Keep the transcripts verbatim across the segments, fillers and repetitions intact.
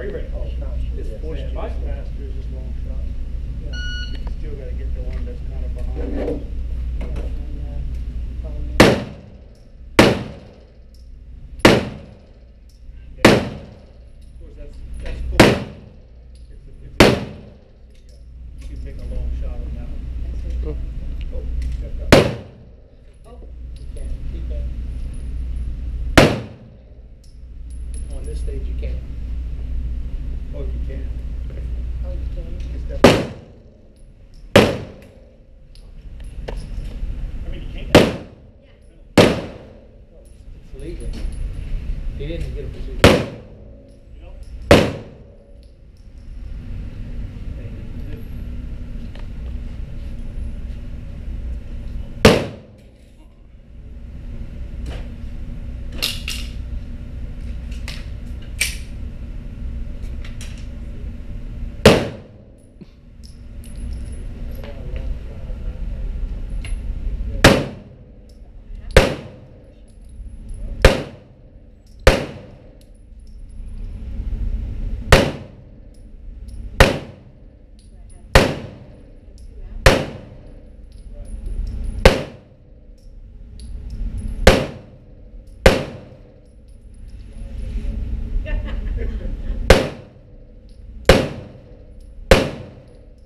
Are you ready? Oh, Constance. It's yes. four Yeah, strikes. Masters is long shot. Yeah. You still gotta get the one that's kind of behind. Yeah, and, uh, probably- Yeah. Of course, that's, that's four. It's a, it's a, yeah. You can take a long shot on that one. that's it. Oh, step up. Oh, You can, keep that. On this stage, you can't. Oh, you can. oh, you can. You can step up. I mean, you can't. It's legal. He didn't get a procedure. You know?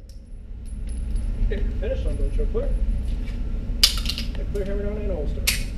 Finish on, don't you clear? Clear hammer down and holster.